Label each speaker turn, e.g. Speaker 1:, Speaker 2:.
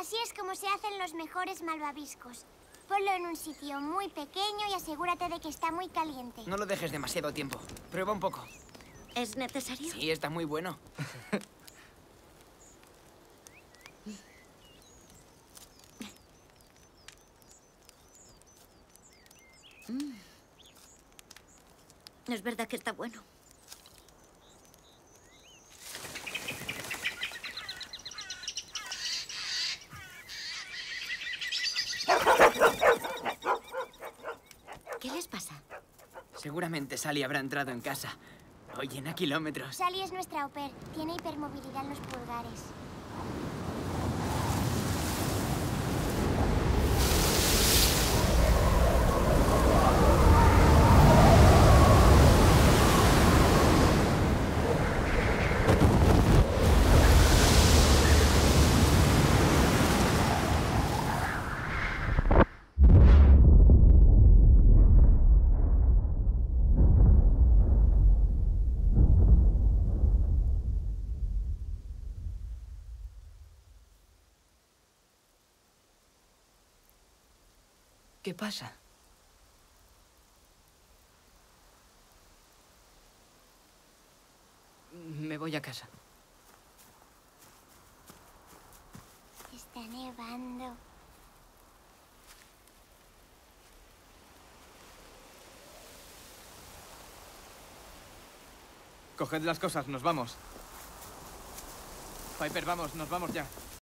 Speaker 1: Así es como se hacen los mejores malvaviscos. Ponlo en un sitio muy pequeño y asegúrate de que está muy caliente.
Speaker 2: No lo dejes demasiado tiempo. Prueba un poco.
Speaker 3: ¿Es necesario?
Speaker 2: Sí, está muy bueno.
Speaker 3: Es verdad que está bueno. ¿Qué les pasa?
Speaker 2: Seguramente Sally habrá entrado en casa. Oyen a kilómetros.
Speaker 1: Sally es nuestra au pair. Tiene hipermovilidad en los pulgares.
Speaker 2: ¿Qué pasa? Me voy a casa.
Speaker 1: Está nevando.
Speaker 4: Coged las cosas, nos vamos. Piper, vamos, nos vamos ya.